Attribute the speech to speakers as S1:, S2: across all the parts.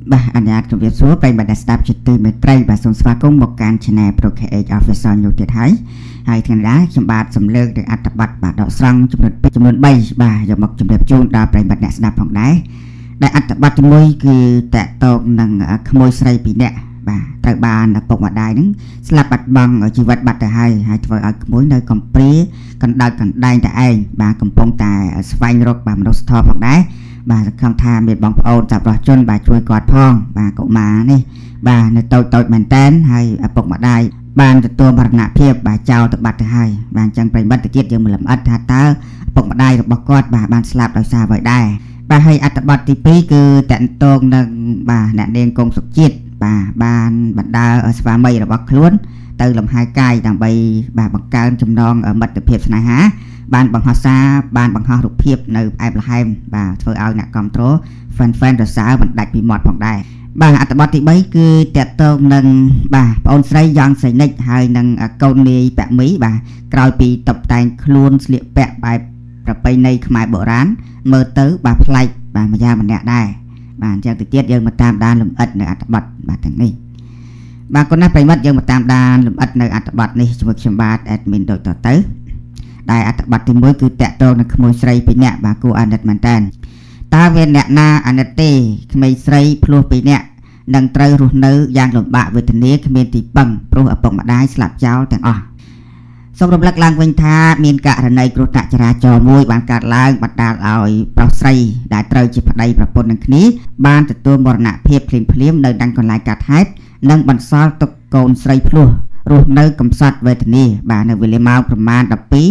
S1: Bah anyaជំរាបសួរប្រិយមិត្តដែលស្ដាប់ជាទីមេត្រីបាទសូមស្វាគមន៍មកកាន់ Channel ProKH Official នោះទៀតហើយថ្ងៃនេះខ្ញុំបាទសម្លើកនឹងអត្ថបទបាទដកស្រង់ចំនួន2ចំនួន3បាទយកមកជម្រាបជូនដល់ប្រិយមិត្តអ្នកស្ដាប់ផងដែរដែលអត្ថបទទី1គឺតកតងនឹងក្មួយស្រី2នាក់បាទត្រូវបានឪពុកម្ដាយនឹងស្លាប់បាត់បង់ជីវិតបាត់ទៅហើយធ្វើឲ្យក្មួយនៅកំព្រាកណ្ដោចកណ្ដែងតែឯងបាទកំពុងតែស្វែងរកបាទមនុស្សធម៌ផងដែរបាទសង្ឃឹមថាមានបងប្អូនចាប់រស់ជនបាទជួយគាត់ផងបាទកុមារនេះបាទនៅតូចមែនតែនហើយឪពុកម្ដាយបានទទួលមរណភាពបាទចោលទៅបាត់ទៅហើយបាទអញ្ចឹងប្រិមិត្តទៀតយើងមិនលំអិតថាតើឪពុកម្ដាយរបស់គាត់បាទបានស្លាប់ដោយសារអ្វីដែរបាទហើយអត្ថបទទី2គឺតកតងនឹងបាទអ្នកនាងកុងសុខជាតិបាទបានបណ្ដាលស្វាមីរបស់ខ្លួនទៅលំហែកាយដើម្បីបាទបង្កើនចំណងមិត្តភាពស្នេហាបានបង្ហោះសារបានបង្ហោះរូបភាពនៅផ្អែបល្ហែមបាទធ្វើឲ្យអ្នកគ្រប់គ្រង fan រសើបមិនដាច់ពីមាត់ផងដែរបាទអត្ថបទទី3គឺតកតងនឹងបាទប្អូនស្រីយ៉ងសៃនិចហើយនឹងកូននាយពាក់មីបាទក្រោយពីតុបតែងខ្លួនស្លៀកពាក់បែបប្រពៃណីខ្មែរបុរាណមើលទៅបាទប្លែកបាទម្យ៉ាងម្នាក់ដែរបាទអញ្ចឹងទៅទៀតយើងមកតាមដានលំអិតនៅអត្ថបទបាទទាំងនេះបាទគុណណាស់ប្រិមិត្តយើងមកតាមដានលំអិតនៅអត្ថបទនេះជាមួយខ្ញុំបាទ admin ដូចតទៅដែលអត្ថបទទី1គឺតកតងនឹងក្មួយស្រី2នាក់បាទគួរអាណិតមែនតើតើវាអ្នកណាអាណិតទេក្មេងស្រីភ្លោះ2នាក់នឹងត្រូវរស់នៅយ៉ាងលំបាកវេទនាគ្មានទីពឹងព្រោះឪពុកម្ដាយស្លាប់ចោលទាំងអស់សូមរំលឹកឡើងវិញថាមានករណីគ្រោះថ្នាក់ចរាចរណ៍មួយបានកើតឡើងបណ្ដាលឲ្យប្រុសស្រីដែលត្រូវជាប្តីប្រពន្ធនឹងគ្នាបានទទួលមរណភាពភ្លាមនៅដានកន្លែងកើតហេតុនិងបន្សល់ទុកកូនស្រីភ្លោះរស់នៅកំសត់វេទនាបាទនៅវេលាម៉ោងប្រមាណ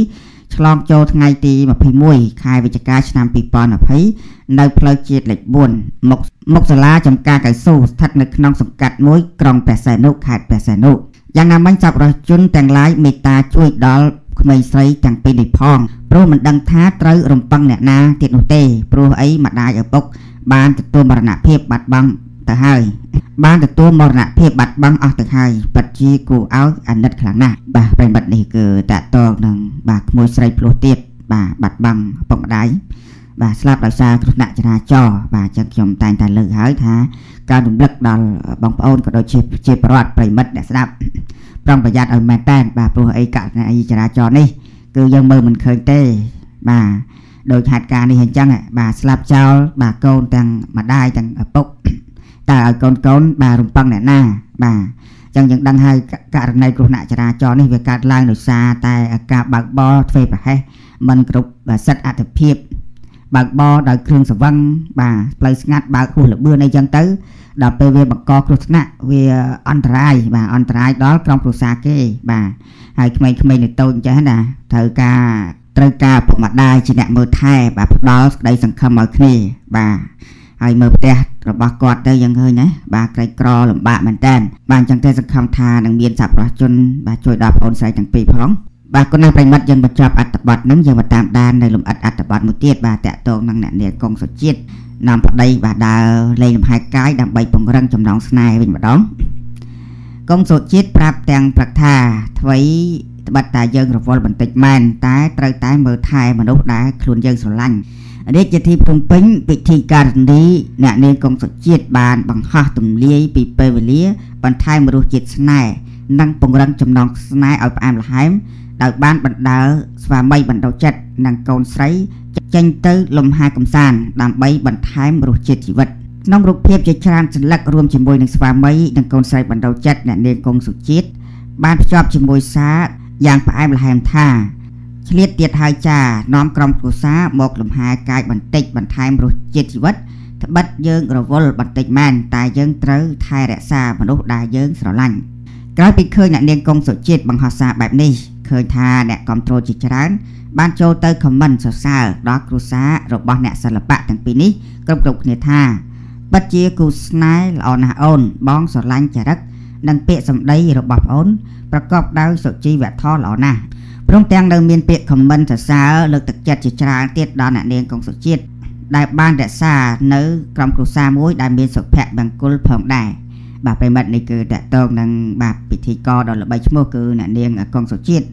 S1: 12ឆ្លងចូលថ្ងៃទី21ខែវិច្ឆិកាឆ្នាំ2020នៅផ្លូវជាតិលេខ4មុខសាលាចំការកៅស៊ូស្ថិតនៅក្នុងសង្កាត់មួយក្រុងព្រះសីហនុខេត្តព្រះសីហនុយ៉ាងណាមិញចាប់រស់ជនទាំងឡាយមេត្តាជួយដល់ក្មេងស្រីទាំងពីរនេះផងព្រោះមិនដឹងថាត្រូវរំពឹងអ្នកណាទៀតនោះទេព្រោះអីម្ដាយឪពុកបានទទួលមរណភាពបាត់បង់ទៅហើយបានទទួលមរណភាពបាត់បង់អស់ទៅហើយពិតជាគួរឲ្យអាណិតខ្លាំងណាស់បាទប្រិមិត្តនេះគឺតកតងនឹងបាទក្មួយស្រីភ្លោះទៀតបាទបាត់បង់ឪពុកម្ដាយបាទស្លាប់ដោយសារគ្រោះថ្នាក់ចរាចរណ៍បាទអញ្ចឹងខ្ញុំតែងតែលើកហើយថាការរំលឹកដល់បងប្អូនក៏ដូចជាប្រវត្តិប្រិមិត្តអ្នកស្ដាប់ប្រុងប្រយ័ត្នឲ្យមែនតែនបាទព្រោះអីករណីចរាចរណ៍នេះគឺយើងមើលមិនឃើញទេបាទដោយហេតុការណ៍នេះអញ្ចឹងបាទស្លាប់ចោលបាទកូនទាំងម្ដាយទាំងឪពុកតើឲ្យកូនបាទរំពឹងអ្នកណាបាទអញ្ចឹងយើងដឹងហើយករណីគ្រោះថ្នាក់ចរាចរណ៍នេះវាកើតឡើងដោយសារតែការបើកបរទ្វេប្រហែសមិនគ្រប់សិទ្ធិអត្ថភាពបើកបរដោយគ្រឿងស្រវឹងបាទផ្លូវស្ងាត់បើកហួសល្បឿនអីចឹងទៅដល់ពេលវាបង្កគ្រោះថ្នាក់វាអន្តរាយបាទអន្តរាយដល់ក្រុមគ្រួសារគេបាទហើយក្មេងៗនៅតូចអញ្ចឹងណាត្រូវការពុកម្ដាយជាអ្នកមើលថែបាទផ្ដល់ក្តីសង្ឃឹមឲ្យគ្នាបាទហើយមើលផ្ទះរបស់គាត់ទៅយើងឃើញណាបាទក្រីក្រលំបាកមែនតើបាទអញ្ចឹងទៅសង្ឃឹមថានឹងមានសប្បុរសជនបាទជួយដល់ប្អូនស្រីទាំងពីរផងបាទគុណណាស់ប្រិមិត្តយើងបញ្ចប់អត្ថបទនឹងយើងមកតាមដាននៅលំអិតអត្ថបទមួយទៀតបាទតកតងនឹងអ្នកនាងកុងសុជាតិនាំប្តីបាទដើរលេងលំហែកាយដើម្បីពង្រឹងចំណងស្នេហ៍វិញម្ដងកុងសុជាតិប្រាប់ទាំងព្រឹកថាអ្វីត្បិតតែយើងរវល់បន្តិចមែនតែត្រូវតែមើលថែមនុស្សដែលខ្លួនយើងស្រឡាញ់រាជធានីភ្នំពេញពិធីការនីអ្នកនាងកុងសុជាតិបានបង្ហោះទម្លាយពីពេលវេលាបន្ថែមរសជាតិស្នេហ៍និងពង្រឹងចំណងស្នេហ៍ឲ្យផ្អែមល្ហែមដោយបានបណ្ដាលស្វាមីបណ្ដោចិត្តនិងកូនស្រីចេញទៅលំហែកំសាន្តដើម្បីបន្ថែមរសជាតិជីវិតក្នុងរូបភាពជាច្រើនសន្លឹករួមជាមួយនឹងស្វាមីនិងកូនស្រីបណ្ដោចិត្តអ្នកនាងកុងសុជាតិបានភ្ជាប់ជាមួយសារយ៉ាងផ្អែមល្ហែមថាឆ្លៀតទៀតហើយចានាំក្រុមគ្រួសារមកលំហែកាយបន្តិចបន្ថែមរសជាតិជីវិតត្បិតយើងរវល់បន្តិចមែនតែយើងត្រូវថែរក្សាមនុស្សដែលយើងស្រឡាញ់ក្រោយពីឃើញអ្នកនាងកុងសុជាតិបង្ហោះសារបែបនេះឃើញថាអ្នកគ្រប់គ្រងជាច្រើនបានចូលទៅខមមិនសរសើរដល់គ្រួសាររបស់អ្នកសិល្បៈទាំងពីរនេះគ្រប់គ្នាថាពិតជាគូស្នេហ៍ល្អណាស់អូនបងស្រឡាញ់ចរិតនិងពាក្យសម្ដីរបស់ប្អូនប្រកបដោយសុជីវធម៌ល្អណាស់ព្រមទាំងនៅមានពាក្យខមមិនសរសើរលើកទឹកចិត្តជាច្រើនទៀតដល់អ្នកនាងកុងសុជាតិដែលបានរក្សានៅក្រុមគ្រួសារមួយដែលមានសុភមង្គលផងដែរបាទប្រិមិត្តនេះគឺតកតងនឹងបាទពិធីករដ៏ល្បីឈ្មោះគឺអ្នកនាងកុងសុជាតិ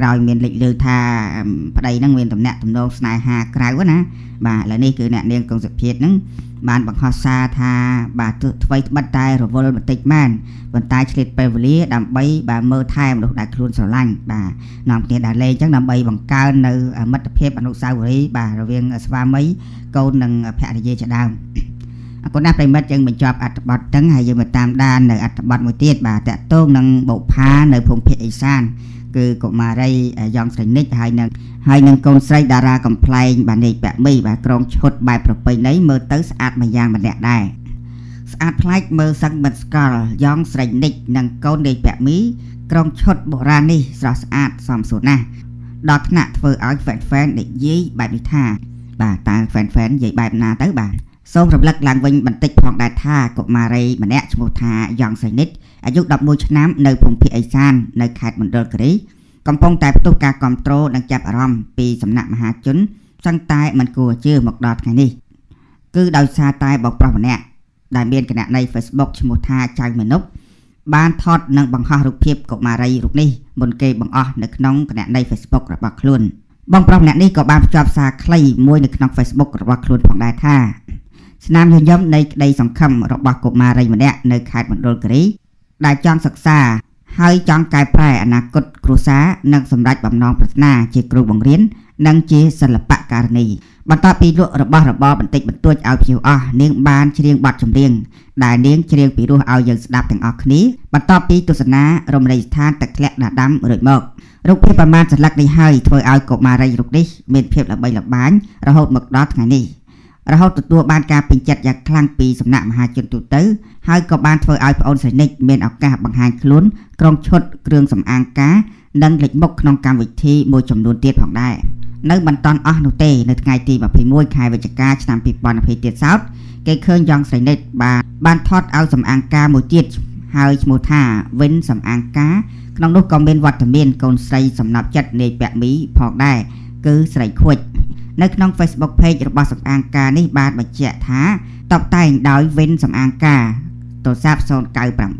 S1: ក្រោយមានលេចលើថាប្តីហ្នឹងមានតំណែងទំនងស្នេហាក្រៅណាបាទឥឡូវនេះគឺអ្នកនាងកុងសុភីហ្នឹងបានបង្ហោះសារថាបាទថ្មីត្បិតតែរវល់បន្តិចមែនប៉ុន្តែឆ្លៀតពេលវេលាដើម្បីបាទមើលថែមនុស្សដែលខ្លួនស្រឡាញ់បាទនាំគ្នាដើរលេងអញ្ចឹងដើម្បីបង្កើននៅមិត្តភាពអនុស្សាវរីយ៍បាទរវាងស្វាមីកូននិងភរិយាជាដើមអរគុណណាស់ប្រិមិត្តយើងបញ្ចប់អត្ថបទហ្នឹងហើយយើងមកតាមដាននៅអត្ថបទមួយទៀតបាទតកតងនឹងបុប្ផានៅភូមិភាគឦសានគឺកុមារីយ៉ងស្រីនិចហើយនឹងកូនស្រីតារាកំ pl ែងបាទនេកពាក់មីបាទក្រុងឈុតបែបប្រពៃណីមើលទៅស្អាតម្យ៉ាងម្នាក់ដែរស្អាតប្លែកមើលសឹងមិនស្គាល់យ៉ងស្រីនិចនិងកូននេកពាក់មីក្រុងឈុតបុរាណនេះស្រស់ស្អាតសមសួនណាស់ដល់ថ្នាក់ធ្វើឲ្យហ្វេននិយាយបែបនេះថាបាទតើហ្វេននិយាយបែបណាទៅបាទសូមរំលឹកឡើងវិញបន្តិចផងដែរថាកុមារីម្នាក់ឈ្មោះថាយ៉ងស្រីនិចអាយុ11ឆ្នាំនៅភូមិភាគឦសាននៅខេត្តមណ្ឌលគិរីកំពុងតែផ្ទុះការគ្រប់គ្រងនិងចាប់អារម្មណ៍ពីសំណាក់មហាជនសឹងតែមិនគួរជឿមកដល់ថ្ងៃនេះគឺដោយសារតែបុប្រុសម្នាក់ដែលមានគណនី Facebook ឈ្មោះថាចៅមនុបបានថតនិងបង្ហោះរូបភាពកុមារីរូបនេះមុនគេបង្អស់នៅក្នុងគណនី Facebook របស់ខ្លួនបងប្រុសម្នាក់នេះក៏បានភ្ជាប់សារខ្លីមួយនៅក្នុង Facebook របស់ខ្លួនផងដែរថាស្នាមញញឹមនៃក្តីសង្ឃឹមរបស់កុមារីម្នាក់នៅខេត្តមណ្ឌលគិរីដែលចង់សិក្សាហើយចង់កែប្រែអនាគតគ្រួសារនិងសម្រេចបំណងប្រាថ្នាជាគ្រូបង្រៀននិងជាសិល្បករនីបន្ទាប់ពីលក់របស់របរបន្តិចបន្តួចឲ្យភ្ញៀវអស់នាងបានច្រៀងបទចម្រៀងដែលនាងច្រៀងពីរោះឲ្យយើងស្ដាប់ទាំងអស់គ្នាបន្ទាប់ពីទស្សនារមណីយដ្ឋានទឹកធ្លាក់ដាដាំរួចមករូបភាពប្រមាណសន្លឹកនេះហើយធ្វើឲ្យកុមារីរូបនេះមានភាពល្បីល្បាញរហូតមកដល់ថ្ងៃនេះរហូតទទួលបានការពេញចិត្តយ៉ាងខ្លាំងពីសំណាក់មហាជនទូទៅហើយក៏បានធ្វើឲ្យប្អូនស្រីនិចមានឱកាសបង្ហាញខ្លួនក្រុងឈុតគ្រឿងសម្អាងការនិងលេចមុខក្នុងកម្មវិធីមួយចំនួនទៀតផងដែរនៅមិនតាន់អស់នោះទេនៅថ្ងៃទី21ខែវិច្ឆិកាឆ្នាំ2020ទៀតសោតគេឃើញយ៉ងស្រីនិចបានថតឲ្យសម្អាងការមួយទៀតហើយឈ្មោះថាវិនសម្អាងការក្នុងនោះក៏មានវត្តមានកូនស្រីសំណប់ចិត្តនាយពាក់មីផងដែរគឺស្រីខួចនៅក្នុង Facebook page របស់សម្អាងការនេះបានបញ្ជាក់ថាតបតែងដោយវិនសម្អាងការទូរស័ព្ទ099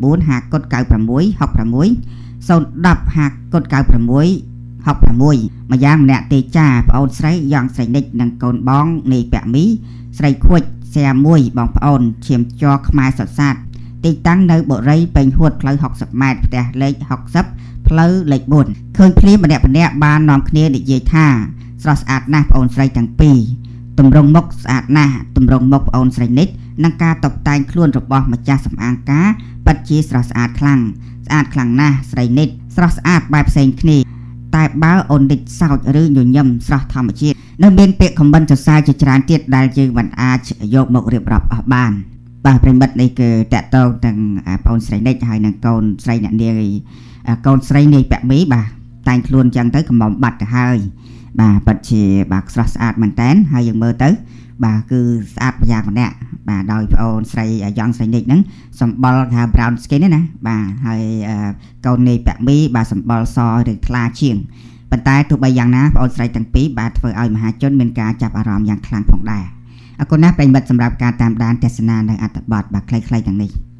S1: 596 66 010 596 66ម្យ៉ាងម្នាក់ទេចាប្អូនស្រីយ៉ងស្រីនិចនិងកូនបងនាយពាក់មីស្រីខួចសែមួយបងប្អូនឈាមជ័រខ្មែរសុទ្ធសាធទីតាំងនៅបុរីពេញហួតផ្លូវ60ម៉ែត្រផ្ទះលេខ60ផ្លូវលេខ4ឃើញភ្លាមម្នាក់បាននាំគ្នានិយាយថាស្រស់ស្អាតណាស់ប្អូនស្រីទាំងពីរទម្រង់មុខស្អាតណាស់ទម្រង់មុខប្អូនស្រីនិចនិងការតុបតែងខ្លួនរបស់ម្ចាស់សម្អាងការពិតជាស្រស់ស្អាតខ្លាំងណាស់ស្រីនិចស្រស់ស្អាតបែបផ្សេងគ្នាតែបើអូននិចសោចឬញញឹមស្រស់ធម្មជាតិនៅមានពាក្យខមមិនសរសើរជាច្រើនទៀតដែលយើងមិនអាចយកមករៀបរាប់អស់បានបាទប្រិមិត្តនេះគឺតកតងទាំងប្អូនស្រីនិចហើយនឹងកូនស្រីអ្នកនាងកូនស្រីនាយពាក់មីបាទតែងខ្លួនចឹងទៅកំមបាត់ទៅហើយបាទពិតជាបាទស្រស់ស្អាតមែនតើហើយយើងមើលទៅបាទគឺស្អាតប្រយ៉ាងម្នាក់បាទដោយប្អូនស្រីយ៉ងស្រីនិចហ្នឹងសម្បុរថា brown skin ទេណាបាទហើយកូននាយពាក់មីបាទសម្បុរសឬថ្លាជាងប៉ុន្តែទោះបីយ៉ាងណាប្អូនស្រីទាំងពីរបាទធ្វើឲ្យមហាជនមានការចាប់អារម្មណ៍យ៉ាងខ្លាំងផងដែរអរគុណណាស់ប្រិយមិត្តសម្រាប់ការតាមដានទស្សនានៅអត្ថបទបាទខ្លីៗទាំងនេះ